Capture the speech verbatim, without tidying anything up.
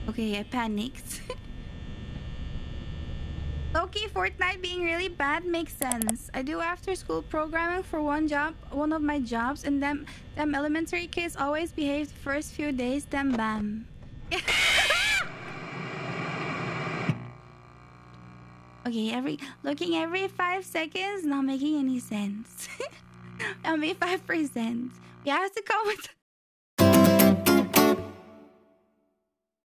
Okay, I panicked. Low-key, Fortnite being really bad makes sense. I do after-school programming for one job, one of my jobs, and them, them elementary kids always behave the first few days, then bam. Okay, every looking every five seconds, not making any sense. Only five percent. We have to come with